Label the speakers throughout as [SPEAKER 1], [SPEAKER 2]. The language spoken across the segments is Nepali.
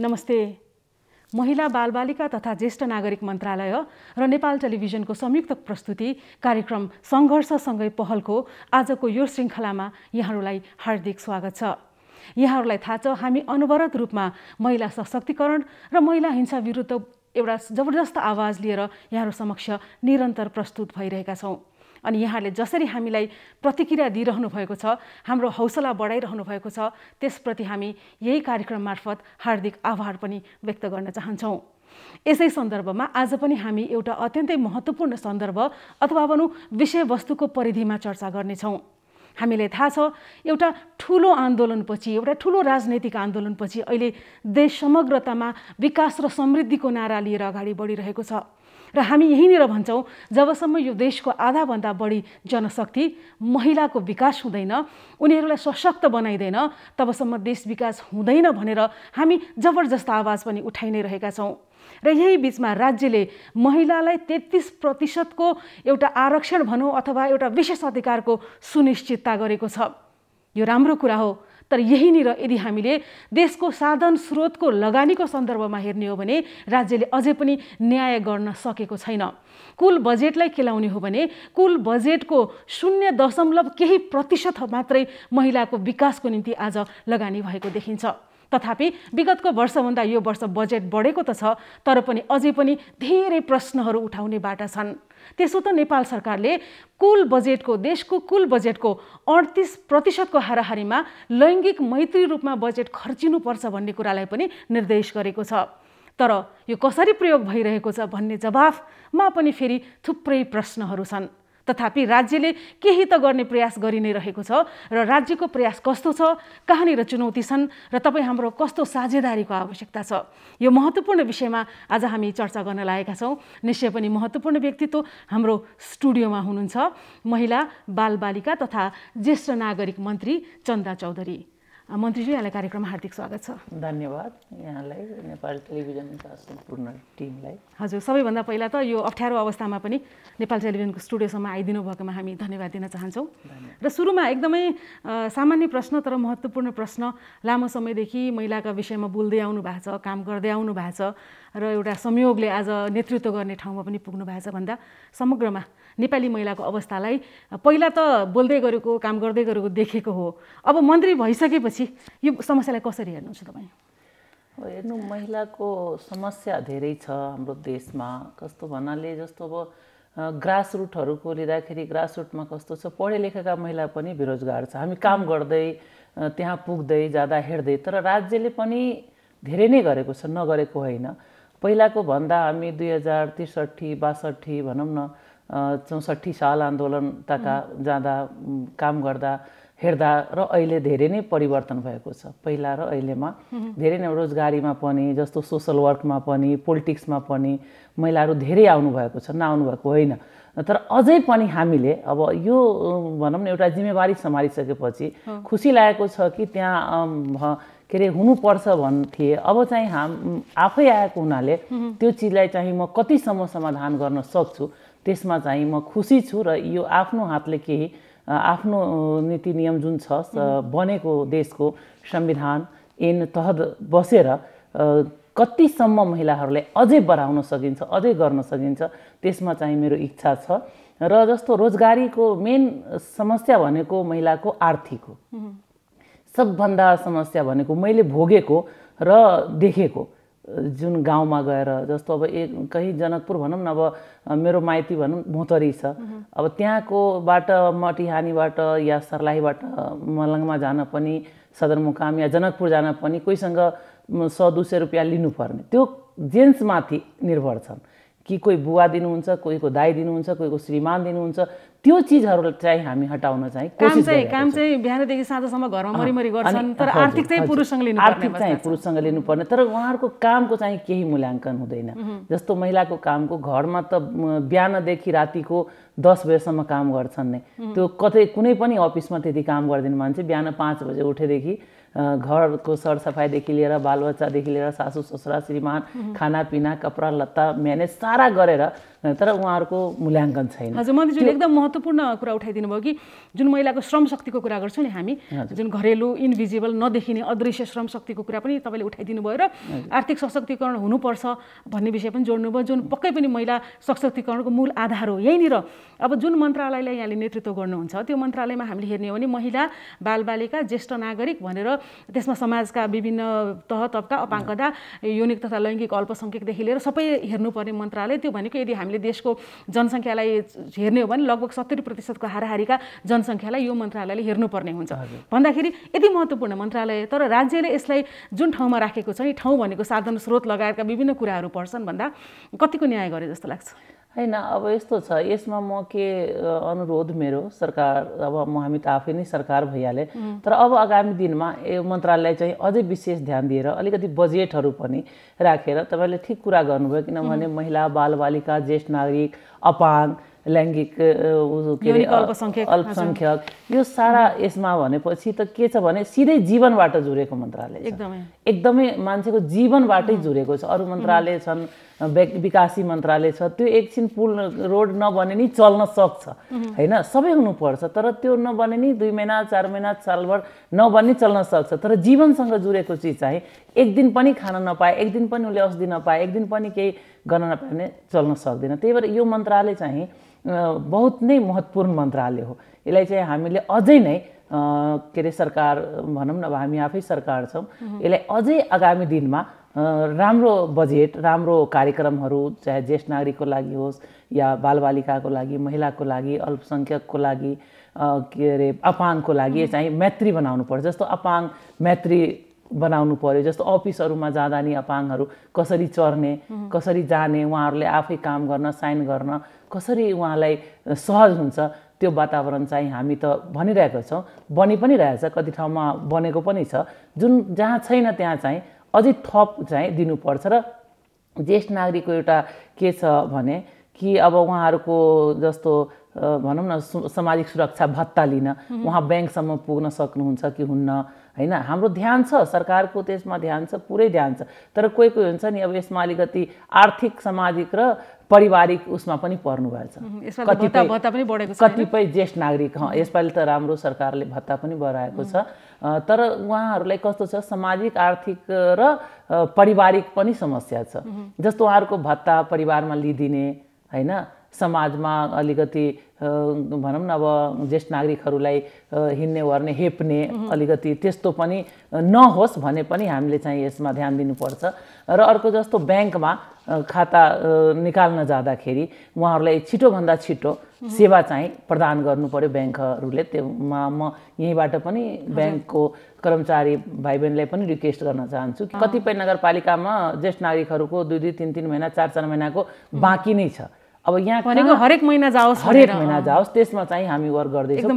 [SPEAKER 1] नमस्ते। महिला बालबालिका तथा ज्येष्ठ नागरिक मन्त्रालय र नेपाल टेलिभिजनको संयुक्त प्रस्तुति कार्यक्रम सङ्घर्षसँगै पहलको आजको यो श्रृङ्खलामा यहाँहरूलाई हार्दिक स्वागत छ। यहाँहरूलाई थाहा छ, हामी अनवरत रूपमा महिला सशक्तिकरण र महिला हिंसा विरुद्ध एउटा जबरजस्त आवाज लिएर यहाँहरू समक्ष निरन्तर प्रस्तुत भइरहेका छौँ। अनि यहाँले जसरी हामीलाई प्रतिक्रिया दिइरहनु भएको छ, हाम्रो हौसला बढाइरहनु भएको छ, त्यसप्रति हामी यही कार्यक्रम मार्फत हार्दिक आभार पनि व्यक्त गर्न चाहन्छौँ। यसै सन्दर्भमा आज पनि हामी एउटा अत्यन्तै महत्त्वपूर्ण सन्दर्भ अथवा भनौँ विषयवस्तुको परिधिमा चर्चा गर्नेछौँ। हामीलाई थाहा छ, एउटा ठुलो आन्दोलनपछि, एउटा ठुलो राजनैतिक आन्दोलनपछि अहिले देश समग्रतामा विकास र समृद्धिको नारा लिएर अगाडि बढिरहेको छ। र हामी यहीँनिर भन्छौँ, जबसम्म यो देशको आधाभन्दा बढी जनशक्ति महिलाको विकास हुँदैन, उनीहरूलाई सशक्त बनाइँदैन, तबसम्म देश विकास हुँदैन भनेर हामी जबरजस्त आवाज पनि उठाइ नै रहेका छौँ। र यही बिचमा राज्यले महिलालाई 33% एउटा आरक्षण भनौँ अथवा एउटा विशेष अधिकारको सुनिश्चितता गरेको छ। यो राम्रो कुरा हो, तर यहीँनिर यदि हामीले देशको साधन स्रोतको लगानीको सन्दर्भमा हेर्ने हो भने राज्यले अझै पनि न्याय गर्न सकेको छैन। कुल बजेटलाई केलाउने हो भने कुल बजेटको 0.% मात्रै महिलाको विकासको निम्ति आज लगानी भएको देखिन्छ। तथापि विगतको वर्षभन्दा यो वर्ष बजेट बढेको त छ, तर पनि अझै पनि धेरै प्रश्नहरू उठाउने बाटा छन्। त्यसो त नेपाल सरकारले देशको कुल बजेटको 38% हाराहारीमा लैङ्गिक मैत्री रूपमा बजेट खर्चिनुपर्छ भन्ने कुरालाई पनि निर्देश गरेको छ। तर यो कसरी प्रयोग भइरहेको छ भन्ने जवाफमा पनि फेरि थुप्रै प्रश्नहरू छन्। तथापि राज्यले केही त गर्ने प्रयास गरि नै रहेको छ र राज्यको प्रयास कस्तो छ, कहाँनिर चुनौती छन् र तपाईँ हाम्रो कस्तो साझेदारीको आवश्यकता छ, यो महत्त्वपूर्ण विषयमा आज हामी चर्चा गर्न लागेका छौँ। निश्चय पनि महत्त्वपूर्ण व्यक्तित्व हाम्रो स्टुडियोमा हुनुहुन्छ, महिला बालबालिका तथा ज्येष्ठ नागरिक मन्त्री चन्दा चौधरी। मन्त्रीजी, यहाँलाई कार्यक्रममा हार्दिक स्वागत छ।
[SPEAKER 2] धन्यवाद यहाँलाई, नेपाल टेलिभिजनका सम्पूर्ण टिमलाई।
[SPEAKER 1] हजुर, सबैभन्दा पहिला त यो अप्ठ्यारो अवस्थामा पनि नेपाल टेलिभिजनको स्टुडियोसम्म आइदिनु भएकोमा हामी धन्यवाद दिन चाहन्छौँ। र सुरुमा एकदमै सामान्य प्रश्न तर महत्त्वपूर्ण प्रश्न, लामो समयदेखि महिलाका विषयमा बोल्दै आउनु भएको छ, काम गर्दै आउनु भएको छ र एउटा संयोगले आज नेतृत्व गर्ने ठाउँमा पनि पुग्नु भएको छ भन्दा समग्रमा नेपाली महिलाको अवस्थालाई पहिला त बोल्दै गरेको, काम गर्दै गरेको देखेको हो, अब मन्त्री भइसकेपछि यो समस्यालाई कसरी हेर्नुहुन्छ तपाईँ?
[SPEAKER 2] हेर्नु, महिलाको समस्या धेरै छ हाम्रो देशमा। कस्तो भन्नाले जस्तो अब ग्रासरुटहरूको लिँदाखेरि ग्रासरुटमा कस्तो छ, पढे लेखेका महिला पनि बेरोजगार छ। हामी काम गर्दै त्यहाँ पुग्दै जाँदा हेर्दै, तर राज्यले पनि धेरै नै गरेको छ, नगरेको होइन। पहिलाको भन्दा हामी 2063-62 भनौँ न 64 साल आन्दोलन तका जाँदा काम गर्दा हेर्दा र अहिले धेरै नै परिवर्तन भएको छ। पहिला र अहिलेमा धेरै नै रोजगारीमा पनि, जस्तो सोसल वर्कमा पनि, पोलिटिक्समा पनि महिलाहरू धेरै आउनुभएको छ, नआउनु भएको होइन। तर अझै पनि हामीले अब यो भनौँ न एउटा जिम्मेवारी सम्हालिसकेपछि खुसी लागेको छ कि त्यहाँ के अरे हुनुपर्छ भन्थे। अब चाहिँ आफै आएको हुनाले त्यो चिजलाई चाहिँ म कतिसम्म समाधान गर्न सक्छु त्यसमा चाहिँ म खुसी छु। र यो आफ्नो हातले केही आफ्नो नीति नियम जुन छ बनेको देशको संविधान ऐन तहत बसेर कतिसम्म महिलाहरूलाई अझै बढाउन सकिन्छ, अझै गर्न सकिन्छ, त्यसमा चाहिँ मेरो इच्छा छ। र जस्तो रोजगारीको मेन समस्या भनेको महिलाको आर्थिक हो। सबभन्दा समस्या भनेको मैले भोगेको र देखेको जुन गाउँमा गएर, जस्तो अब कहीँ जनकपुर भनौँ न, अब मेरो माइती भनौँ मोहतरी छ, अब त्यहाँकोबाट मटिहानीबाट या सर्लाहीबाट मलङमा जान पनि, सदरमुकाम या जनकपुर जान पनि कोहीसँग 100-200 रुपियाँ लिनुपर्ने, त्यो जेन्ट्समाथि निर्भर छन् कि कोही बुवा दिनुहुन्छ, कोहीको दाइ दिनुहुन्छ, कोहीको श्रीमान दिनुहुन्छ। त्यो चिजहरू चाहिँ हामी हटाउन चाहिँ कोसिस गरेका छौँ।
[SPEAKER 1] काम चाहिँ बिहानदेखि साँझसम्म घरमा मरिमरि गर्छन्, तर आर्थिक चाहिँ
[SPEAKER 2] पुरुषसँग लिनुपर्ने, तर उहाँहरूको कामको चाहिँ केही मूल्याङ्कन हुँदैन। जस्तो महिलाको कामको घरमा त बिहानदेखि रातिको 10 बजेसम्म काम गर्छन् नै। त्यो कुनै पनि अफिसमा त्यति काम गर्दैन मान्छे। बिहान 5 बजे उठेदेखि घरको सरसफाइदेखि लिएर बालबच्चादेखि लिएर सासू ससुरा श्रीमान खानापिना कपडा लत्ता म्यानेज सारा गरेर तर उहाँहरूको मूल्याङ्कन छैन।
[SPEAKER 1] हजुर, मन्त्रीज्यूले एकदम महत्त्वपूर्ण कुरा उठाइदिनु भयो कि जुन महिलाको श्रम शक्तिको कुरा गर्छौँ नि हामी, जुन घरेलु इन्भिजिबल नदेखिने अदृश्य श्रम शक्तिको कुरा पनि तपाईँले उठाइदिनु भयो र आर्थिक सशक्तिकरण हुनुपर्छ भन्ने विषय पनि जोड्नु भयो, जुन पक्कै पनि महिला सशक्तिकरणको मूल आधार हो। यहीँनिर अब जुन मन्त्रालयलाई यहाँले नेतृत्व गर्नुहुन्छ त्यो मन्त्रालयमा हामीले हेर्ने हो भने महिला, बालबालिका, ज्येष्ठ नागरिक भनेर त्यसमा समाजका विभिन्न तह तबका, अपाङ्गता, यौनिक तथा लैङ्गिक अल्पसङ्ख्यकदेखि लिएर सबै हेर्नुपर्ने मन्त्रालय। त्यो भनेको यदि हामीले देशको जनसङ्ख्यालाई हेर्ने हो भने लगभग 70% हाराहारीका जनसङ्ख्यालाई यो मन्त्रालयले हेर्नुपर्ने हुन्छ भन्दाखेरि यति महत्त्वपूर्ण मन्त्रालय, तर राज्यले यसलाई जुन ठाउँमा राखेको छ नि, ठाउँ भनेको साधन स्रोत लगायतका विभिन्न कुराहरू पर्छन् भन्दा कतिको न्याय गरे जस्तो लाग्छ?
[SPEAKER 2] होइन, अब यस्तो छ, यसमा म के अनुरोध मेरो सरकार, अब हामी त आफै नै सरकार भइहाले, तर अब आगामी दिनमा यो मन्त्रालय चाहिँ अझै विशेष ध्यान दिएर अलिकति बजेटहरू पनि राखेर, तपाईँले ठिक कुरा गर्नुभयो, किनभने महिला, बालबालिका, ज्येष्ठ नागरिक, अपाङ्ग, लैङ्गिक अल्पसङ्ख्यक यो सारा यसमा भनेपछि त के छ भने सिधै जीवनबाट जोडेको मन्त्रालय छ, एकदमै मान्छेको जीवनबाटै जोडेको छ। अरू मन्त्रालय छन्, विकासी मन्त्रालय छ, त्यो एकछिन पुल रोड नबने नि चल्न सक्छ होइन, सबै हुनुपर्छ, तर त्यो नबने नि 2 महिना 4 महिना सालभर नबने चल्न सक्छ, तर जीवनसँग जोडेको चिज चाहिँ एक दिन पनि खान नपाए, एक दिन पनि उसले औषधि नपाए, एक दिन पनि केही गर्न नपाए भने चल्न सक्दैन। त्यही भएर यो मन्त्रालय चाहिँ बहुत नै महत्त्वपूर्ण मन्त्रालय हो। यसलाई चाहिँ हामीले अझै नै के अरे सरकार भनौँ न, अब हामी आफै सरकार छौँ, यसलाई अझै आगामी दिनमा राम्रो बजेट, राम्रो कार्यक्रमहरू, चाहे ज्येष्ठ नागरिकको लागि होस् या बालबालिकाको लागि, महिलाको लागि, अल्पसङ्ख्यकको लागि, के अरे अपाङ्गको लागि चाहिँ मैत्री बनाउनु पर्छ। जस्तो अपाङ्ग मैत्री बनाउनु पर्यो, जस्तो अफिसहरूमा जाँदा नि अपाङ्गहरू कसरी चढ्ने, कसरी जाने, उहाँहरूले आफै काम गर्न, साइन गर्न कसरी उहाँलाई सहज हुन्छ, त्यो वातावरण चाहिँ हामी त भनिरहेको छौँ, बनि पनि रहेछ, कति ठाउँमा बनेको पनि छ। जुन जहाँ छैन त्यहाँ चाहिँ अझै थप चाहिँ दिनुपर्छ। र ज्येष्ठ नागरिकको एउटा के छ भने कि अब उहाँहरूको जस्तो भनौँ न सामाजिक सुरक्षा भत्ता लिन उहाँ ब्याङ्कसम्म पुग्न सक्नुहुन्छ कि हुन्न होइन, हाम्रो ध्यान छ, सरकारको त्यसमा ध्यान छ, पुरै ध्यान छ, तर कोही कोही हुन्छ नि अब यसमा अलिकति आर्थिक, सामाजिक र पारिवारिक उसमा पनि पर्नु भएछ। कतिपय ज्येष्ठ नागरिक यसपालि त राम्रो सरकारले भत्ता पनि बढाएको छ, तर उहाँहरूलाई कस्तो छ, सामाजिक, आर्थिक र पारिवारिक पनि समस्या छ। जस्तो उहाँहरूको भत्ता परिवारमा लिदिने होइन, समाजमा अलिकति भनौँ न अब ज्येष्ठ नागरिकहरूलाई हिँड्ने ओर्ने हेप्ने अलिकति त्यस्तो पनि नहोस् भने पनि हामीले चाहिँ यसमा ध्यान दिनुपर्छ। र अर्को जस्तो ब्याङ्कमा खाता निकाल्न जाँदाखेरि उहाँहरूलाई छिटोभन्दा छिटो सेवा चाहिँ प्रदान गर्नु पर्यो ब्याङ्कहरूले। त्योमा म यहीँबाट पनि ब्याङ्कको कर्मचारी भाइ बहिनीलाई पनि रिक्वेस्ट गर्न चाहन्छु कि कतिपय नगरपालिकामा ज्येष्ठ नागरिकहरूको 2-2, 3-3 महिना, 4-4 महिनाको बाँकी नै छ। अब यहाँ
[SPEAKER 1] भनेको हरेक महिना जाओस्,
[SPEAKER 2] त्यसमा चाहिँ हामी वर्क गर्दैछौँ,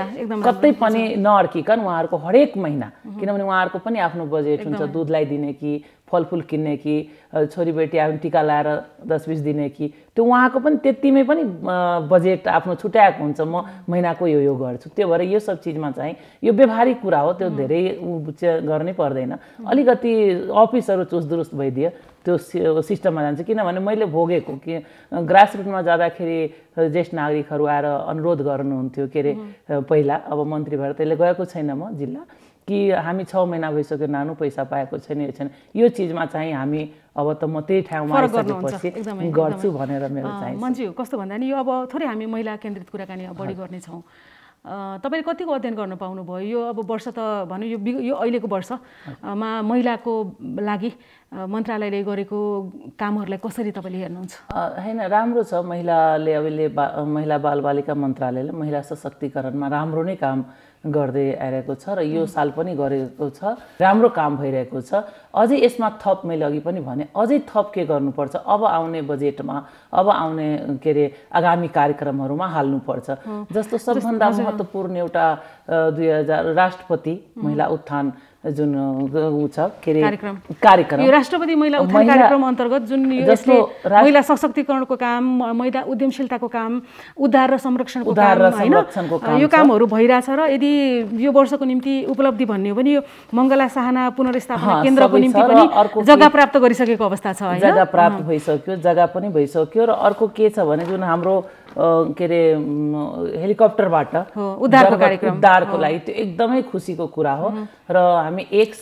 [SPEAKER 2] कतै पनि नअड्किकन उहाँहरूको हरेक महिना, किनभने उहाँहरूको पनि आफ्नो बजेट हुन्छ, दुधलाई दिने कि फलफुल किन्ने कि छोरीबेटी आफ्नो टिका लाएर 10-20 दिने कि, त्यो उहाँको पनि त्यतिमै पनि बजेट आफ्नो छुट्याएको हुन्छ, म महिनाको यो गर्छु। त्यो भएर यो सब चिजमा चाहिँ यो व्यवहारिक कुरा हो, त्यो धेरै गर्नै पर्दैन। अलिकति अफिसहरू चुस्तदुरुस्त भइदियो त्यो सिस्टममा जान्छ। किनभने मैले भोगेको कि ग्रासरुटमा जाँदाखेरि ज्येष्ठ नागरिकहरू आएर अनुरोध गर्नुहुन्थ्यो के अरे पहिला, अब मन्त्री भएर त्यसले गएको छैन म जिल्ला, कि हामी 6 महिना भइसक्यो नानु पैसा पाएको छैन, यो छैन, यो चिजमा चाहिँ हामी अब त म त्यही ठाउँमा आइसकेपछि गर्छु भनेर मेरो चाहिँ।
[SPEAKER 1] मन्त्री कस्तो भन्दा नि यो अब थोरै हामी महिला केन्द्रित कुराकानी बढी गर्नेछौँ। तपाईँले कतिको अध्ययन गर्न पाउनुभयो? यो अब वर्ष त भनौँ यो अहिलेको वर्षमा महिलाको लागि मन्त्रालयले गरेको कामहरूलाई कसरी तपाईँले हेर्नुहुन्छ?
[SPEAKER 2] होइन, राम्रो छ। महिलाले अहिले महिला बालबालिका मन्त्रालयले महिला सशक्तिकरणमा राम्रो नै काम गर्दै आइरहेको छ र यो साल पनि गरेको छ, राम्रो काम भइरहेको छ। अझै यसमा थप मैले अघि पनि भने अझै थप के गर्नुपर्छ, अब आउने बजेटमा, अब आउने के अरे आगामी कार्यक्रमहरूमा हाल्नुपर्छ। जस्तो सबभन्दा महत्त्वपूर्ण एउटा 2000 राष्ट्रपति महिला उत्थान जुन ऊ छ के रे
[SPEAKER 1] कार्यक्रम यो राष्ट्रपति महिला उत्थान कार्यक्रम अन्तर्गत जुन यसले महिला सशक्तिकरणको काम, महिला उद्यमशीलताको काम, उद्धार र संरक्षणको काम, यो कामहरू भइरहेछ र यदि यो वर्षको निम्ति उपलब्धि भन्ने हो भने यो मङ्गला साहना पुनर्स्थापना केन्द्रको निम्ति पनि जग्गा प्राप्त गरिसकेको अवस्था छ हैन?
[SPEAKER 2] जग्गा प्राप्त भइसक्यो, जग्गा पनि भइसक्यो र अर्को के छ भने जुन हाम्रो के रे हेलिकप्टरबाट उद्धारको लागि त्यो एकदमै खुसीको कुरा हो र हामी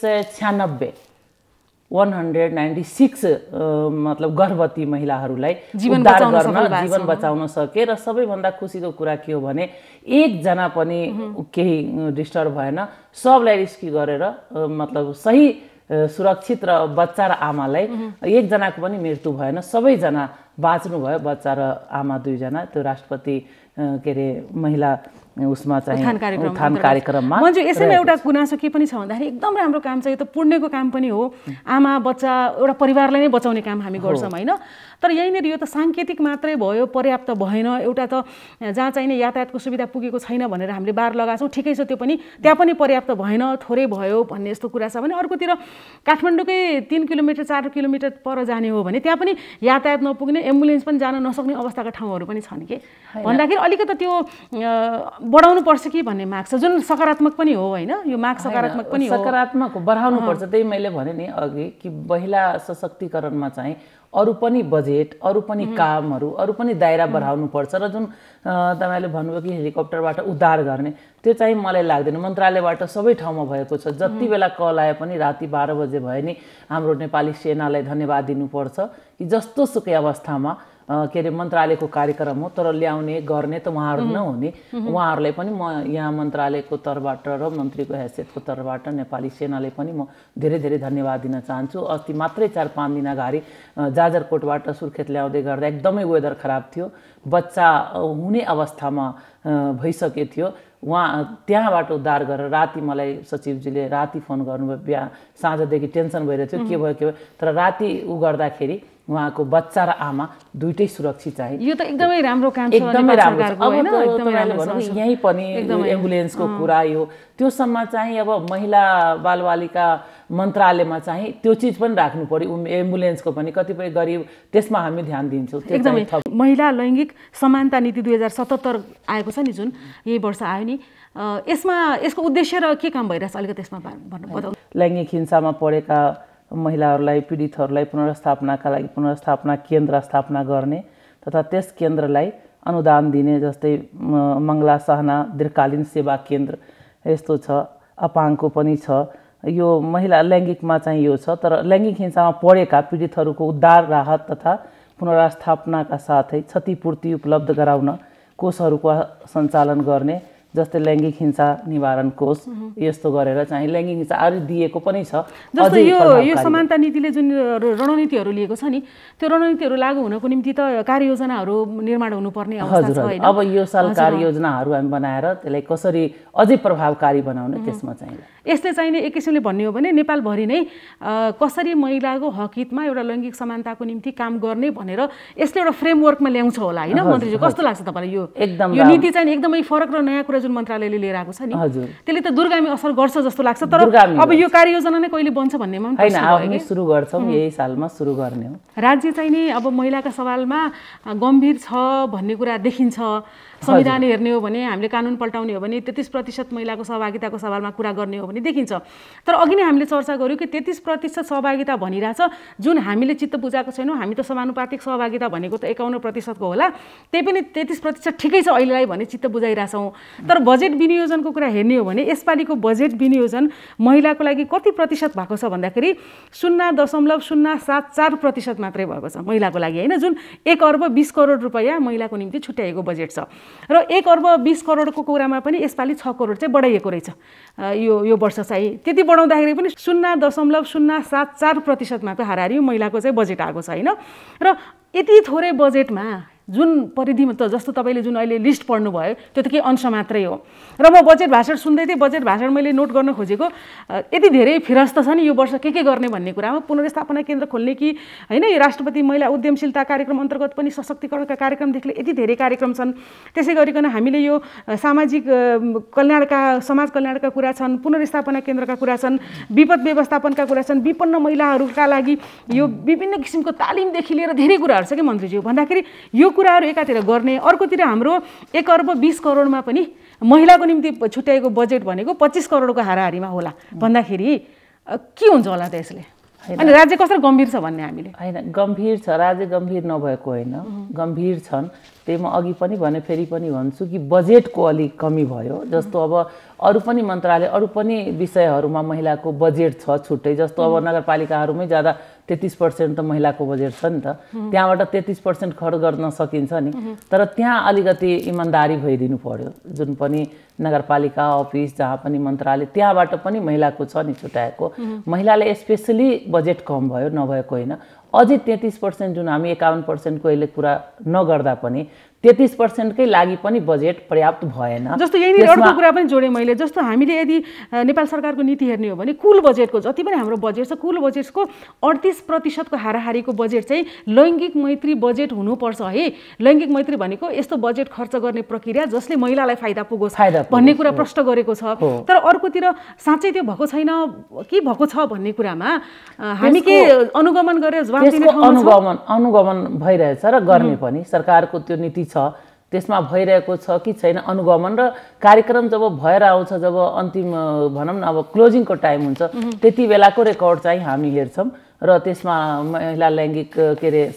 [SPEAKER 2] 196 मतलब गर्भवती महिलाहरूलाई उद्धार गर्न, जीवन बचाउन सके र सबैभन्दा खुसीको कुरा के हो भने एकजना पनि केही डिस्टर्ब भएन, सबलाई रेस्क्यु गरेर मतलब सही सुरक्षित र बच्चा र आमालाई एकजनाको पनि मृत्यु भएन, सबैजना बाँच्नु भयो, बच्चा र आमा दुईजना। त्यो राष्ट्रपति के रे महिला उसमा चाहिँ उत्थान कार्यक्रममा
[SPEAKER 1] मन्जु यसैमा एउटा गुनासो के पनि छ भन्दाखेरि एकदम राम्रो काम छ, यो त पुण्यको काम पनि हो, आमा बच्चा एउटा परिवारलाई नै बचाउने काम हामी गर्छौँ हैन? तर यहीँनिर यो त साङ्केतिक मात्रै भयो, पर्याप्त भएन। एउटा त जहाँ चाहिने यातायातको सुविधा पुगेको छैन भनेर हामीले बार लगाछौँ, ठिकै छ, त्यो पनि त्यहाँ पनि पर्याप्त भएन, थोरै भयो भन्ने यस्तो कुरा छ भने अर्कोतिर काठमाडौँकै 3 किलोमिटर 4 किलोमिटर पर जाने हो भने त्यहाँ पनि यातायात नपुग्ने, एम्बुलेन्स पनि जान नसक्ने अवस्थाका ठाउँहरू पनि छन् के भन्दाखेरि अलिकति त्यो बढाउनु पर्छ कि भन्ने माग छ, जुन सकारात्मक पनि हो हैन? यो माग सकारात्मक पनि हो,
[SPEAKER 2] सकारात्मक हो, बढाउनु पर्छ। त्यही मैले भने नि अघि कि महिला सशक्तिकरणमा चाहिँ अरू पनि बजेट, अरू पनि कामहरू, अरू पनि दायरा बढाउनु पर्छ र जुन तपाईले भन्नुभयो कि हेलिकप्टरबाट उद्धार गर्ने, त्यो चाहिँ मलाई लाग्दैन। मन्त्रालयबाट सबै ठाउँमा भएको छ, जति बेला कल आए पनि राति 12 बजे भए नि हाम्रो नेपाली सेनालाई धन्यवाद दिनुपर्छ कि जस्तो सुकै अवस्थामा के अरे मन्त्रालयको कार्यक्रम हो तर ल्याउने गर्ने त उहाँहरू नै हो नि। उहाँहरूलाई पनि म यहाँ मन्त्रालयको तर्फबाट र मन्त्रीको हैसियतको तर्फबाट नेपाली सेनाले पनि म धेरै धेरै धन्यवाद दिन चाहन्छु। अस्ति मात्रै 4-5 दिन अगाडि जाजरकोटबाट सुर्खेत ल्याउँदै गर्दा एकदमै वेदर खराब थियो, बच्चा हुने अवस्थामा भइसके थियो, उहाँ त्यहाँबाट उद्धार गरेर राति मलाई सचिवजीले राति फोन गर्नुभयो, साँझदेखि टेन्सन भइरहेको थियो के भयो तर राति उ गर्दाखेरि उहाँको बच्चा र आमा दुइटै सुरक्षित चाहिँ।
[SPEAKER 1] यो त एकदमै राम्रो काम छ,
[SPEAKER 2] एकदमै राम्रो छ। अब एकदमै राम्रो छ। यही पनि एम्बुलेन्सको कुरा यो त्योसम्म चाहिँ अब महिला बालबालिका मन्त्रालयमा चाहिँ त्यो चिज पनि राख्नु पर्यो, एम्बुलेन्सको पनि कतिपय गरिब, त्यसमा हामी ध्यान दिन्छौँ।
[SPEAKER 1] एकदमै महिला लैङ्गिक समानता नीति 2077 आएको छ नि, जुन यही वर्ष आयो नि, यसको उद्देश्य र के काम भइरहेछ अलिकति त्यसमा बताउनु।
[SPEAKER 2] लैङ्गिक हिंसामा परेका महिलाहरूलाई, पीडितहरूलाई पुनर्स्थापनाका लागि पुनर्स्थापना केन्द्र स्थापना गर्ने तथा त्यस केन्द्रलाई अनुदान दिने, जस्तै मङ्गला सहना दीर्घकालीन सेवा केन्द्र यस्तो छ, अपाङको पनि छ। यो महिला लैङ्गिकमा चाहिँ यो छ, तर लैङ्गिक हिंसामा परेका पीडितहरूको उद्धार, राहत तथा पुनर्स्थापनाका साथै क्षतिपूर्ति उपलब्ध गराउन कोषहरूको सञ्चालन गर्ने, जस्तै लैङ्गिक हिंसा निवारण कोष यस्तो गरेर चाहिँ लैङ्गिक हिंसा अरू दिएको पनि छ।
[SPEAKER 1] जस्तो यो समानता नीतिले जुन रणनीतिहरू लिएको छ नि, त्यो रणनीतिहरू लागू हुनको निम्ति त कार्ययोजनाहरू निर्माण हुनुपर्ने अवस्था छ हैन?
[SPEAKER 2] अब यो साल कार्ययोजनाहरू हामी बनाएर त्यसलाई कसरी अझै प्रभावकारी बनाउने त्यसमा चाहिँ
[SPEAKER 1] यसले चाहिने एक किसिमले भन्ने हो भने नेपालभरि नै कसरी महिलाको हकहितमा एउटा लैङ्गिक समानताको निम्ति काम गर्ने भनेर यसले एउटा फ्रेमवर्कमा ल्याउँछ होला हैन मन्त्रीजी? कस्तो लाग्छ तपाईँलाई यो नीति चाहिँ एकदमै फरक र नयाँ कुरा जुन मन्त्रालयले लिएर आएको छ नि, त्यसले त दूरगामी असर गर्छ जस्तो लाग्छ। तर अब यो कार्ययोजना नै कहिले बन्छ भन्नेमा
[SPEAKER 2] हैन, हामी सुरु गर्छौँ, यही सालमा सुरु गर्ने हो।
[SPEAKER 1] राज्य चाहिँ नि अब महिलाका सवालमा गम्भीर छ भन्ने कुरा देखिन्छ। संविधान हेर्ने हो भने, हामीले कानुन पल्टाउने हो भने 33% महिलाको सहभागिताको सवालमा कुरा गर्ने हो भने देखिन्छ। तर अघि नै हामीले चर्चा गर्यौँ कि 33% सहभागिता भनिरहेछ, जुन हामीले चित्त बुझाएको छैनौँ। हामी त समानुपातिक सहभागिता भनेको त 51% को होला, त्यही पनि 33% ठिकै छ अहिलेलाई भने चित्त बुझाइरहेछौँ। तर बजेट विनियोजनको कुरा हेर्ने हो भने यसपालिको बजेट विनियोजन महिलाको लागि कति प्रतिशत भएको छ भन्दाखेरि 0.074% मात्रै भएको छ महिलाको लागि हैन, जुन 1 अर्ब 20 करोड रुपैयाँ महिलाको निम्ति छुट्याएको बजेट छ। र 1 अर्ब 20 करोडको कुरामा पनि यसपालि 6 करोड चाहिँ बढाइएको रहेछ यो वर्ष चाहिँ। त्यति बढाउँदाखेरि पनि 0.074% मात्र हाराहारी महिलाको चाहिँ बजेट आएको छ हैन। र यति थोरै बजेटमा जुन परिधिमा त जस्तो तपाईँले जुन अहिले लिस्ट पढ्नुभयो त्यो त केही अंश मात्रै हो। र म बजेट भाषण सुन्दै थिएँ, बजेट भाषण मैले नोट गर्न खोजेको यति धेरै फिरस्त छ नि यो वर्ष के गर्ने भन्ने कुरामा, पुनर्स्थापना केन्द्र खोल्ने कि होइन, यो राष्ट्रपति महिला उद्यमशीलता कार्यक्रम अन्तर्गत पनि सशक्तिकरणका कार्यक्रमदेखि यति धेरै कार्यक्रम छन्। त्यसै गरिकन हामीले यो सामाजिक कल्याणका, समाज कल्याणका कुरा छन्, पुनर्स्थापना केन्द्रका कुरा छन्, विपद व्यवस्थापनका कुरा छन्, विपन्न महिलाहरूका लागि यो विभिन्न किसिमको तालिमदेखि लिएर धेरै कुराहरू छ कि मन्त्रीज्यू। भन्दाखेरि यो कुराहरू एकातिर गर्ने, अर्कोतिर हाम्रो 1 अर्ब 20 करोडमा पनि महिलाको निम्ति छुट्याएको बजेट भनेको 25 करोडको हाराहारीमा होला भन्दाखेरि के हुन्छ होला त यसले? अनि राज्य कसरी गम्भीर छ भन्ने हामीले?
[SPEAKER 2] होइन, गम्भीर छ, राज्य गम्भीर नभएको होइन, गम्भीर छन्। त्यही म अघि पनि भने, फेरि पनि भन्छु कि बजेटको अलिक कमी भयो। जस्तो अब अरू पनि मन्त्रालय, अरू पनि विषयहरूमा महिलाको बजेट छ छुट्टै। जस्तो अब नगरपालिकाहरूमै जाँदा 33% त महिलाको बजेट छ नि त, त्यहाँबाट 33% खर्च गर्न सकिन्छ नि। तर त्यहाँ अलिकति इमान्दारी भइदिनु पर्यो। जुन पनि नगरपालिका अफिस, जहाँ पनि मन्त्रालय, त्यहाँबाट पनि महिलाको छ नि छुट्याएको। महिलाले स्पेसली बजेट कम भयो, नभएको होइन। अझै 33% जुन हामी 51% को अहिले कुरा नगर्दा पनि 33% कै लागि पनि बजेट पर्याप्त भएन।
[SPEAKER 1] जस्तो यही अर्को कुरा पनि जोडेँ मैले, जस्तो हामीले यदि नेपाल सरकारको नीति हेर्ने हो भने कुल बजेटको जति पनि हाम्रो बजेट छ, कुल बजेटको 38% को हाराहारीको बजेट चाहिँ लैङ्गिक मैत्री बजेट हुनुपर्छ है। लैङ्गिक मैत्री भनेको यस्तो बजेट खर्च गर्ने प्रक्रिया जसले महिलालाई फाइदा पुगोस् भन्ने कुरा प्रश्न गरेको छ। तर अर्कोतिर साँच्चै त्यो भएको छैन कि भएको छ भन्ने कुरामा हामी के अनुगमन गरेर जवाफ दिने ठाउँमा
[SPEAKER 2] अनुगमन भइरहेछ र गर्ने पनि सरकारको त्यो नीति छ, त्यसमा भइरहेको छ कि छैन अनुगमन। र कार्यक्रम जब भएर आउँछ, जब अन्तिम भनौँ न अब क्लोजिङको टाइम हुन्छ, त्यति बेलाको रेकर्ड चाहिँ हामी हेर्छौँ र त्यसमा महिला लैङ्गिक के अरे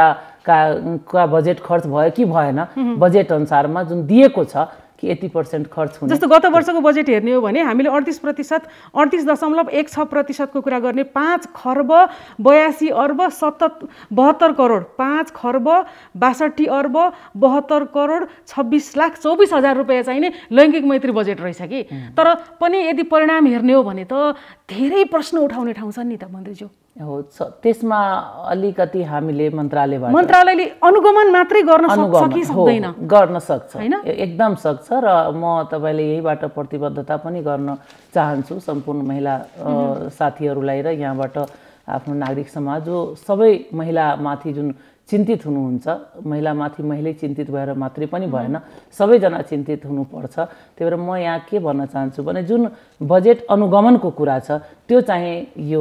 [SPEAKER 2] समानताका बजेट खर्च भयो कि भएन, बजेट अनुसारमा जुन दिएको छ कि 80% खर्च हुने।
[SPEAKER 1] जस्तो गत वर्षको बजेट हेर्ने हो भने हामीले 38.16% को कुरा गर्ने 5 खर्ब 82 अर्ब 72 करोड, 5 खर्ब 62 अर्ब 72 करोड 26 लाख 24 हजार रुपैयाँ चाहिने लैङ्गिक मैत्री बजेट रहेछ कि। तर पनि यदि परिणाम हेर्ने हो भने त धेरै प्रश्न उठाउने ठाउँ छ नि त मन्त्रीज्यू।
[SPEAKER 2] हो, त्यसमा अलिकति हामीले
[SPEAKER 1] मन्त्रालयले अनुगमन मात्रै गर्न सक्छ कि सक्दैन?
[SPEAKER 2] गर्न सक्छ, एकदम सक्छ। र म तपाईँले यहीबाट प्रतिबद्धता पनि गर्न चाहन्छु सम्पूर्ण महिला साथीहरूलाई र यहाँबाट आफ्नो नागरिक समाज जो सबै महिलामाथि जुन चिन्तित हुनुहुन्छ, महिलामाथि महिलै चिन्तित भएर मात्रै पनि भएन, सबैजना चिन्तित हुनुपर्छ। त्यही भएर म यहाँ के भन्न चाहन्छु भने जुन बजेट अनुगमनको कुरा छ त्यो चाहिँ यो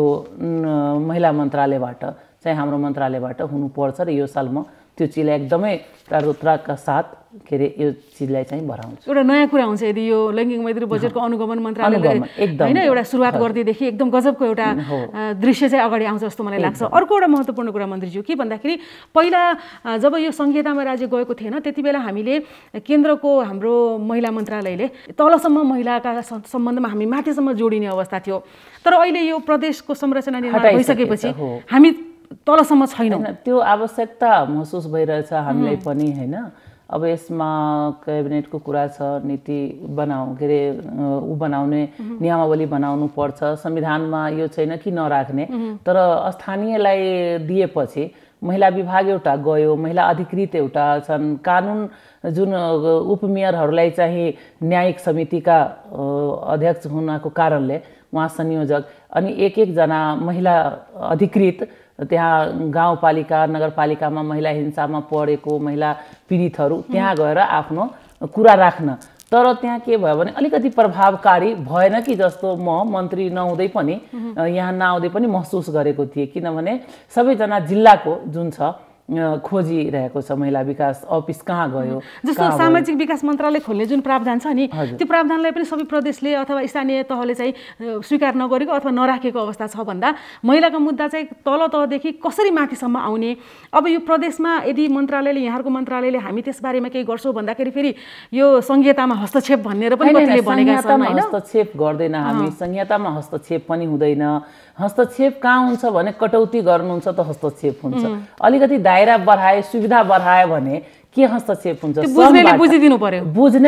[SPEAKER 2] महिला मन्त्रालयबाट चाहिँ हाम्रो मन्त्रालयबाट हुनुपर्छ र यो साल म त्यो चिजलाई एकदमै प्रारूपका साथ के अरे यो चिजलाई चाहिँ बढाउँछु।
[SPEAKER 1] एउटा नयाँ कुरा हुन्छ यदि यो लैङ्गिक मैत्री बजेटको अनुगमन मन्त्रालयले होइन एउटा सुरुवात गर्दैदेखि एकदम गजबको एउटा दृश्य चाहिँ अगाडि आउँछ जस्तो मलाई लाग्छ। अर्को एउटा महत्त्वपूर्ण कुरा मन्त्रीज्यू के भन्दाखेरि पहिला जब यो संहितामा राज्य गएको थिएन त्यति बेला हामीले केन्द्रको हाम्रो महिला मन्त्रालयले तलसम्म महिलाका सम्बन्धमा हामी माथिसम्म जोडिने अवस्था थियो। तर अहिले यो प्रदेशको संरचना निर्माण भइसकेपछि हामी तलसम्म छैनौँ।
[SPEAKER 2] त्यो आवश्यकता महसुस भइरहेछ हामीलाई पनि होइन। अब यसमा क्याबिनेटको कुरा छ, नीति के अरे बनाउने नियमावली बनाउनु पर्छ। संविधानमा यो छैन कि नराख्ने, तर स्थानीयलाई दिएपछि महिला विभाग एउटा गयो, महिला अधिकृत एउटा छन्, कानुन जुन उपमेयरहरूलाई चाहिँ न्यायिक समितिका अध्यक्ष हुनको कारणले उहाँ संयोजक अनि एक जना महिला अधिकृत त्यहाँ गाउँपालिका नगरपालिकामा महिला हिंसामा परेको महिला पीडितहरू त्यहाँ गएर आफ्नो कुरा राख्न। तर त्यहाँ के भयो भने अलिकति प्रभावकारी भएन कि जस्तो म मन्त्री नहुँदै पनि यहाँ नआउँदै पनि महसुस गरेको थिएँ। किनभने सबैजना जिल्लाको जुन छ खोजिरहेको छ महिला विकास अफिस कहाँ गयो।
[SPEAKER 1] जस्तो सामाजिक विकास मन्त्रालय खोल्ने जुन प्रावधान छ नि त्यो प्रावधानलाई पनि सबै प्रदेशले अथवा स्थानीय तहले चाहिँ स्वीकार नगरेको अथवा नराखेको अवस्था छ भन्दा महिलाको मुद्दा चाहिँ तल तहदेखि कसरी माथिसम्म आउने। अब यो प्रदेशमा यदि मन्त्रालयले यहाँको मन्त्रालयले हामी त्यसबारेमा केही गर्छौँ भन्दाखेरि फेरि यो संहितामा हस्तक्षेप भनेर पनि कतिले भनेका छन् हैन।
[SPEAKER 2] हस्तक्षेप गर्दैन हामी, संहितामा हस्तक्षेप पनि हुँदैन। हस्तक्षेप कहाँ हुन्छ भने कटौती गर्नुहुन्छ त हस्तक्षेप हुन्छ। अलिकति दायरा बढाए सुविधा बढायो भने के हस्तक्षेप हुन्छ
[SPEAKER 1] बुझ्नेले बुझिदिनु पर्यो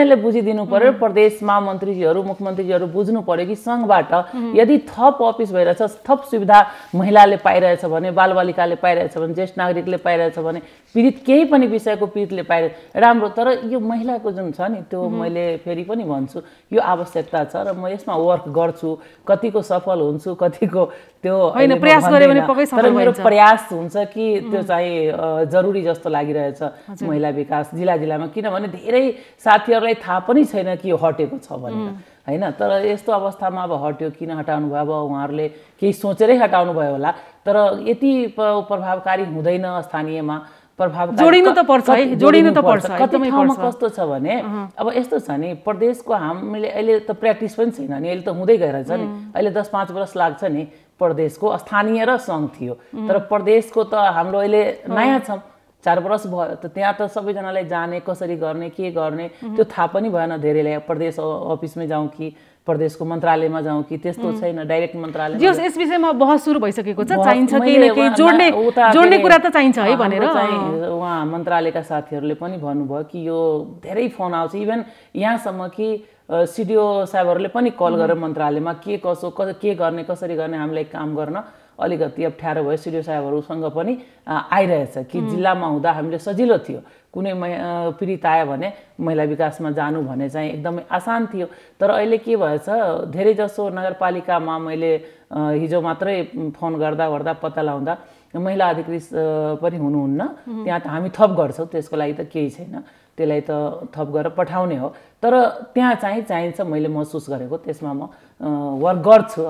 [SPEAKER 2] प्रदेशमा मन्त्रीजीहरू मुख्यमन्त्रीजीहरू बुझ्नु पर्यो कि सङ्घबाट यदि थप अफिस भइरहेछ थप सुविधा महिलाले पाइरहेछ भने बालबालिकाले पाइरहेछ भने ज्येष्ठ नागरिकले पाइरहेछ भने पीडित केही पनि विषयको पीडितले पाइरहे राम्रो तर यो महिलाको जुन छ नि त्यो मैले फेरि पनि भन्छु यो आवश्यकता छ र म यसमा वर्क गर्छु कतिको सफल हुन्छु कतिको त्यो
[SPEAKER 1] हैन प्रयास गरे भने पक्कै सफल हुन्छ
[SPEAKER 2] मेरो प्रयास हुन्छ कि त्यो चाहिँ जरुरी जस्तो लागिरहेछ महिला विकास जिल्लामा किनभने धेरै साथीहरूलाई थाहा पनि छैन कि यो हटेको छ भनेर हैन तर यस्तो अवस्थामा अब हट्यो किन हटाउनु भयो अब उहाँहरूले केही सोचेरै हटाउनु भयो होला तर यति प्रभावकारी हुँदैन स्थानीयमा प्रभावकारी
[SPEAKER 1] जोडिनु त पर्छ है जोडिनु त पर्छ
[SPEAKER 2] एकदमै ठाउँमा कस्तो छ भने अब यस्तो छ नि प्रदेशको हामीले अहिले त प्र्याक्टिस पनि छैन नि अहिले त हुँदै गइरहेछ नि अहिले 10-5 वर्ष लाग्छ नि प्रदेशको स्थानीय र सङ्घ थियो तर प्रदेशको त हाम्रो अहिले नयाँ छ 4 वर्ष भयो त त्यहाँ त सबैजनालाई जाने कसरी गर्ने के गर्ने त्यो थाहा पनि भएन धेरैलाई प्रदेश अफिसमै जाउँ कि प्रदेशको मन्त्रालयमा जाउँ कि त्यस्तो छैन डाइरेक्ट मन्त्रालय
[SPEAKER 1] यस विषयमा बहस सुरु भइसकेको छ चाहिन्छ केही न केही जोड्ने कुरा त चाहिन्छ है भनेर
[SPEAKER 2] उहाँ मन्त्रालयका साथीहरूले पनि भन्नुभयो कि यो धेरै फोन आउँछ इभन यहाँसम्म कि सिडिओ साहबहरूले पनि कल गरेर मन्त्रालयमा के कसो के गर्ने कसरी गर्ने हामीलाई काम गर्न अलिकति अप्ठ्यारो भयो सिडिओ साहबहरूसँग पनि आइरहेछ कि जिल्लामा हुँदा हामीले सजिलो थियो कुनै पीडित आयो भने महिला विकासमा जानु भने चाहिँ एकदमै आसान थियो तर अहिले के भएछ धेरै जसो नगरपालिकामा मैले हिजो मात्रै फोन गर्दा पत्ता लगाउँदा महिला अधिकृत पनि हुनुहुन्न त्यहाँ त हामी थप गर्छौँ त्यसको लागि त केही छैन त्यसलाई त थप गरेर पठाउने हो तर त्यहाँ चाहिँ चाहिन्छ मैले महसुस गरेको त्यसमा म वर्क गर्छु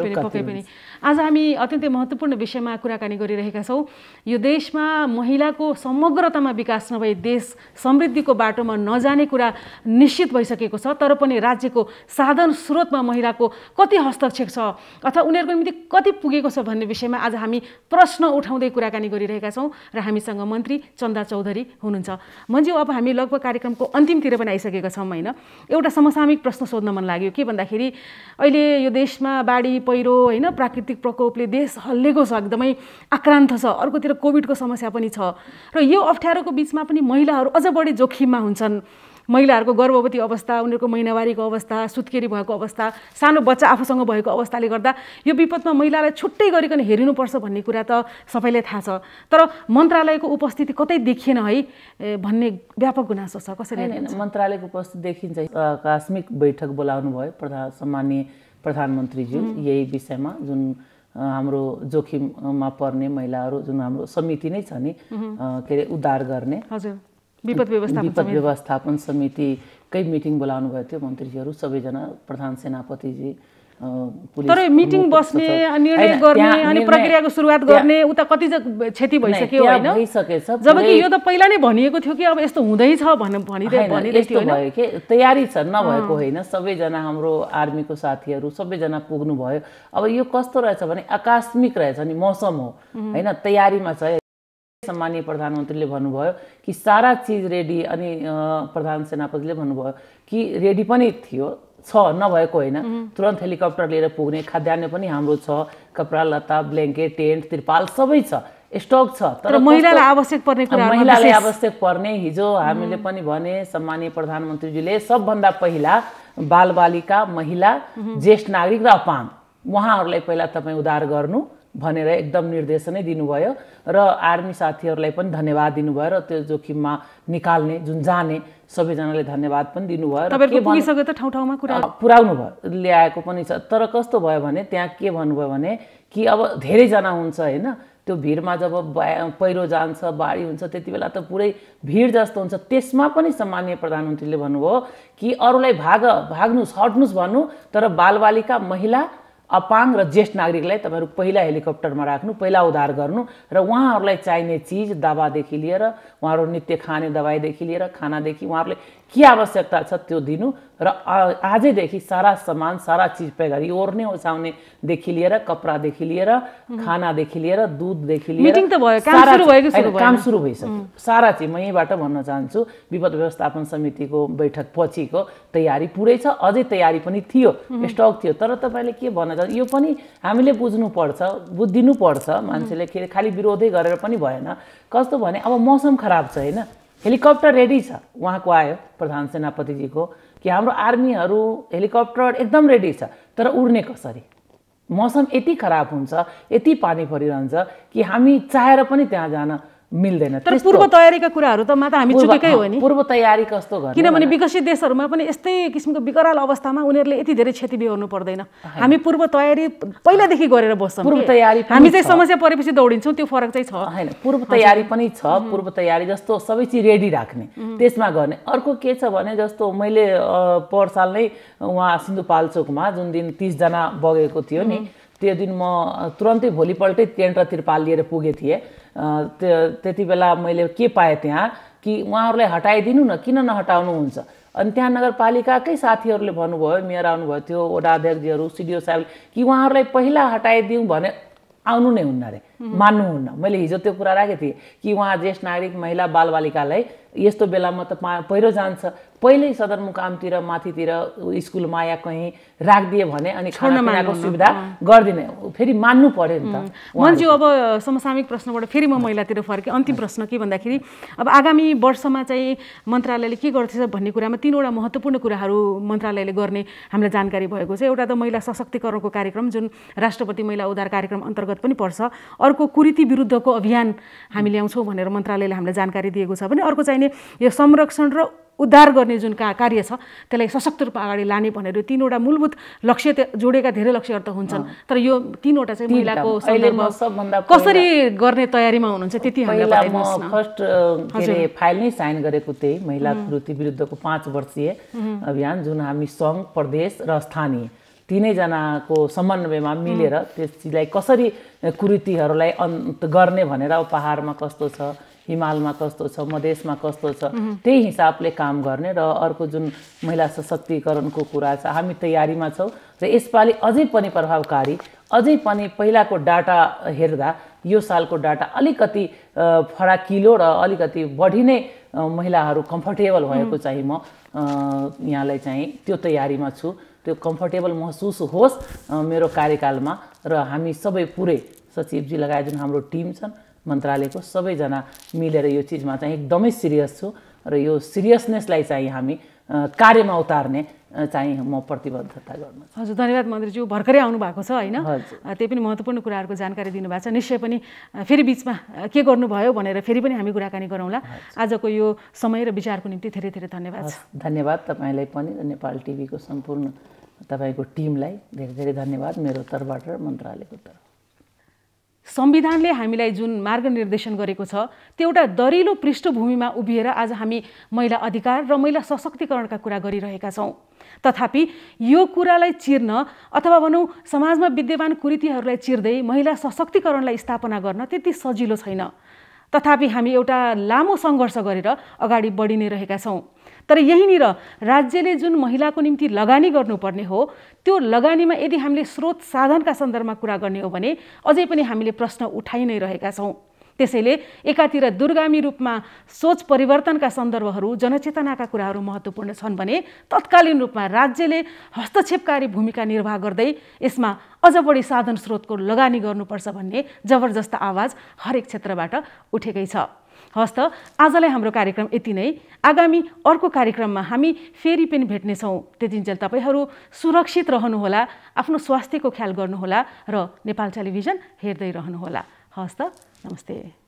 [SPEAKER 2] अब
[SPEAKER 1] आज हामी अत्यन्तै महत्त्वपूर्ण विषयमा कुराकानी गरिरहेका छौँ यो देशमा महिलाको समग्रतामा विकास नभई देश समृद्धिको बाटोमा नजाने कुरा निश्चित भइसकेको छ तर पनि राज्यको साधन स्रोतमा महिलाको कति हस्तक्षेप छ अथवा उनीहरूको निम्ति कति पुगेको छ भन्ने विषयमा आज हामी प्रश्न उठाउँदै कुराकानी गरिरहेका छौँ र हामीसँग मन्त्री चन्दा चौधरी हुनुहुन्छ मन्ज्यू अब हामी लगभग कार्यक्रमको अन्तिमतिर पनि आइसकेका छौँ होइन एउटा समसामयिक प्रश्न सोध्न मन लाग्यो के भन्दाखेरि अहिले यो देशमा बाढी पहिरो होइन प्राकृतिक प्रकोपले देश हल्लेको छ एकदमै आक्रान्त छ अर्कोतिर कोभिडको समस्या पनि छ र यो अप्ठ्यारोको बिचमा पनि महिलाहरू अझ बढी जोखिममा हुन्छन् महिलाहरूको गर्भवती अवस्था उनीहरूको महिनावारीको अवस्था सुत्केरी भएको अवस्था सानो बच्चा आफूसँग भएको अवस्थाले गर्दा यो विपदमा महिलालाई छुट्टै गरिकन हेरिनुपर्छ भन्ने कुरा त सबैलाई थाहा छ तर मन्त्रालयको उपस्थिति कतै देखिएन है भन्ने व्यापक गुनासो छ कसरी
[SPEAKER 2] मन्त्रालयको उपस्थिति देखिन्छ आकस्मिक बैठक बोलाउनु भयो सम्माननीय प्रधानमन्त्रीज्यू यही विषयमा जुन हाम्रो जोखिममा पर्ने महिलाहरू जुन हाम्रो समिति नै छ नि के अरे उद्धार गर्ने
[SPEAKER 1] हजुर विपद
[SPEAKER 2] व्यवस्थापन समितिकै मिटिङ बोलाउनु भएको थियो मन्त्रीजीहरू सबैजना प्रधान सेनापतिजी
[SPEAKER 1] तर मिटिङ बस्ने निर्णय गर्ने अनि प्रक्रियाको सुरुवात गर्ने उता कति क्षति भइसक्यो होइन जबकि यो त पहिला नै भनिएको थियो कि अब यस्तो हुँदैछ भनिँदै थियो
[SPEAKER 2] भयो कि तयारी छ नभएको होइन सबैजना हाम्रो आर्मीको साथीहरू सबैजना पुग्नु भयो अब यो कस्तो रहेछ भने आकस्मिक रहेछ नि मौसम हो होइन तयारीमा छ सम्माननीय प्रधानमन्त्रीले भन्नुभयो कि सारा चिज रेडी अनि प्रधान सेनापतिले भन्नुभयो कि रेडी पनि थियो छ नभएको होइन तुरन्त हेलिकप्टर लिएर पुग्ने खाद्यान्न पनि हाम्रो छ कपडा लत्ता ब्ल्याङ्केट टेन्ट तिरपाल सबै छ स्टक छ
[SPEAKER 1] तर महिलालाई आवश्यक पर्ने कुरा
[SPEAKER 2] महिलालाई आवश्यक पर्ने हिजो हामीले पनि भने सम्माननीय प्रधानमन्त्रीजीले सबभन्दा पहिला बालबालिका महिला ज्येष्ठ नागरिक र अपाङ्ग उहाँहरूलाई पहिला तपाईँ उद्धार गर्नु भनेर एकदम निर्देशनै दिनुभयो र आर्मी साथीहरूलाई पनि धन्यवाद दिनुभयो र त्यो जोखिममा निकाल्ने जुन जाने सबैजनाले धन्यवाद पनि दिनुभयो पुर्याउनु भयो ल्याएको पनि छ तर कस्तो भयो भने त्यहाँ के भन्नुभयो भने कि अब धेरैजना हुन्छ होइन त्यो भिडमा जब पहिरो जान्छ बाढी हुन्छ त्यति बेला त पुरै भिड जस्तो हुन्छ त्यसमा पनि सम्माननीय प्रधानमन्त्रीले भन्नुभयो कि अरूलाई भाग्नुहोस् हट्नुहोस् भन्नु तर बालबालिका महिला अपाङ्ग र ज्येष्ठ नागरिकलाई तपाईहरु पहिला हेलिकप्टरमा राख्नु पहिला उद्धार गर्नु र उहाँहरूलाई चाहिने चिज दबादेखि लिएर उहाँहरू नित्य खाने दबाईदेखि लिएर खानादेखि उहाँहरूले के आवश्यकता छ त्यो दिनु र आजैदेखि सारा सामान सारा चिज पे गरी ओर्ने ओछाउनेदेखि लिएर कपडादेखि लिएर खानादेखि लिएर दुधदेखि लिएर
[SPEAKER 1] मिटिङ त भयो
[SPEAKER 2] काम सुरु भइसक्यो सारा चिज म यहीबाट भन्न चाहन्छु विपद व्यवस्थापन समितिको बैठक पछिको तयारी पुरै छ अझै तयारी पनि थियो स्टक थियो तर तपाईले के भन्न चाहन्छ यो पनि हामीले बुझ्नु पर्छ बुझ्दिनु पर्छ मान्छेले खाली विरोधै गरेर पनि भएन कस्तो भने अब मौसम खराब छ हैन हेलिकप्टर रेडी छ, उहाँको आयो प्रधान सेनापतिजीको कि हाम्रो आर्मीहरू हेलिकप्टर एकदम रेडी छ, तर उड्ने कसरी? मौसम यति खराब हुन्छ, यति पानी परिरहन्छ कि हामी चाहेर पनि त्यहाँ जान मिल्दैन।
[SPEAKER 1] तर पूर्व तयारीका कुराहरू त मात्र हामी चुकेकै हो नि।
[SPEAKER 2] पूर्व तयारी कस्तो गर्ने?
[SPEAKER 1] किनभने विकसित देशहरूमा पनि यस्तै किसिमको विकराल अवस्थामा उनीहरूले यति धेरै क्षति बिहोर्नु पर्दैन। हामी पूर्व तयारी पहिलादेखि गरेर बस्छौँ।
[SPEAKER 2] पूर्व तयारी
[SPEAKER 1] हामी चाहिँ समस्या परेपछि दौडिन्छौँ, त्यो फरक चाहिँ छ।
[SPEAKER 2] हैन, पूर्व तयारी पनि छ। पूर्व तयारी जस्तो सबै चिज रेडी राख्ने, त्यसमा गर्ने। अर्को के छ भने जस्तो मैले पर साल नै उहाँ सिन्धुपाल्चोकमा जुन दिन 30 जना बगेको थियो नि, त्यो दिन म तुरन्तै भोलिपल्टै टेन्ट र तिरपाल लिएर पुगे थिएँ। त्यति बेला मैले के पाएँ त्यहाँ कि उहाँहरूलाई हटाइदिनु न, किन नहटाउनुहुन्छ? अनि त्यहाँ नगरपालिकाकै साथीहरूले भन्नुभयो, मेयर आउनुभयो थियो, वडा अध्यक्षजीहरू, सिडिओ साहबले कि उहाँहरूलाई पहिला हटाइदिउँ भने आउनु नै हुन्न रे, मान्नुहुन्न। मैले हिजो त्यो कुरा राखेको थिएँ कि उहाँ ज्येष्ठ नागरिक महिला बालबालिकालाई यस्तो बेलामा त पहिरो जान्छ, पहिल्यै सदरमुकामतिर माथितिर स्कुलमा या कहीँ राखिदिए भने अनि खानापिनाको सुविधा गरिदिने, फेरि मान्नु पर्यो नि त।
[SPEAKER 1] मन्जु, अब समसामयिक प्रश्नबाट फेरि म महिलातिर फर्केँ। अन्तिम प्रश्न के भन्दाखेरि अब आगामी वर्षमा चाहिँ मन्त्रालयले के गर्दैछ भन्ने कुरामा 3 वटा महत्त्वपूर्ण कुराहरू मन्त्रालयले गर्ने हामीलाई जानकारी भएको छ। एउटा त महिला सशक्तिकरणको कार्यक्रम जुन राष्ट्रपति महिला उद्धार कार्यक्रम अन्तर्गत पनि पर्छ। अर्को कुरीति विरुद्धको अभियान हामी ल्याउँछौँ भनेर मन्त्रालयले हामीलाई जानकारी दिएको छ भने अर्को चाहिँ यो संरक्षण र उद्धार गर्ने जुन कार्य छ त्यसलाई सशक्त रूपमा अगाडि लाने भनेर 3 वटा मूलभूत लक्ष्य जोडेका धेरै लक्ष्यहरू त हुन्छन्, तर यो 3 वटा चाहिँ महिलाको सन्दर्भमा कसरी गर्ने तयारीमा हुनुहुन्छ त्यति हामीलाई बताइदिनुहोस् न।
[SPEAKER 2] फर्स्ट के रे फाइल नै साइन गरेको त्यही महिला कुरीति विरुद्धको 5 वर्षीय अभियान जुन हामी सङ्घ, प्रदेश र स्थानीय तीनैजनाको समन्वयमा मिलेर त्यस चिजलाई कसरी कुरीतिहरूलाई अन्त गर्ने भनेर पहाडमा कस्तो छ, हिमालमा कस्तो छ, मधेसमा कस्तो छ, त्यही हिसाबले काम गर्ने। र अर्को जुन महिला सशक्तिकरणको कुरा छ, हामी तयारीमा छौँ र यसपालि अझै पनि प्रभावकारी, अझै पनि पहिलाको डाटा हेर्दा यो सालको डाटा अलिकति फराकिलो र अलिकति बढी नै महिलाहरू कम्फर्टेबल भएको चाहिँ म यहाँलाई चाहिँ त्यो तयारीमा छु। त्यो कम्फर्टेबल महसुस होस् मेरो कार्यकालमा, र हामी सबै पुरै सचिवजी लगायत जुन हाम्रो टिम छन् मन्त्रालयको सबैजना मिलेर यो चिजमा चाहिँ एकदमै सिरियस छु र यो सिरियसनेसलाई चाहिँ हामी कार्यमा उतार्ने चाहिँ म प्रतिबद्धता गर्नु।
[SPEAKER 1] हजुर, धन्यवाद मन्त्रीज्यू। भर्खरै आउनु भएको छ होइन, त्यही पनि महत्त्वपूर्ण कुराहरूको जानकारी दिनुभएको छ। निश्चय पनि फेरि बिचमा के गर्नुभयो भनेर फेरि पनि हामी कुराकानी गरौँला। आजको यो समय र विचारको निम्ति धेरै धेरै धन्यवाद।
[SPEAKER 2] धन्यवाद तपाईँलाई पनि र नेपाल टिभीको सम्पूर्ण तपाईँको टिमलाई धेरै धेरै धन्यवाद मेरो तर्फबाट र मन्त्रालयको तर्फ।
[SPEAKER 1] संविधानले हामीलाई जुन मार्गनिर्देशन गरेको छ त्यो एउटा दरिलो पृष्ठभूमिमा उभिएर आज हामी महिला अधिकार र महिला सशक्तिकरणका कुरा गरिरहेका छौँ। तथापि यो कुरालाई चिर्न अथवा भनौँ समाजमा विद्यमान कुरीतिहरूलाई चिर्दै महिला सशक्तिकरणलाई स्थापना गर्न त्यति सजिलो छैन। तथापि हामी एउटा लामो सङ्घर्ष गरेर अगाडि बढि नै रहेका छौँ। तर यहीँनिर राज्यले जुन महिलाको निम्ति लगानी गर्नुपर्ने हो त्यो लगानीमा यदि हामीले स्रोत साधनका सन्दर्भमा कुरा गर्ने हो भने अझै पनि हामीले प्रश्न उठाइ नै रहेका छौँ। त्यसैले एकातिर दूरगामी रूपमा सोच परिवर्तनका सन्दर्भहरू, जनचेतनाका कुराहरू महत्त्वपूर्ण छन् भने तत्कालीन रूपमा राज्यले हस्तक्षेपकारी भूमिका निर्वाह गर्दै यसमा अझ बढी साधन स्रोतको लगानी गर्नुपर्छ भन्ने जबरजस्त आवाज हरेक क्षेत्रबाट उठेकै छ। हस्त आजलाई हाम्रो कार्यक्रम यति नै। आगामी अर्को कार्यक्रममा हामी फेरि पनि भेट्नेछौँ। त्यतिन्जेल तपाईँहरू सुरक्षित रहनुहोला, आफ्नो स्वास्थ्यको ख्याल गर्नुहोला र नेपाल टेलिभिजन हेर्दै रहनुहोला। हस्त, नमस्ते।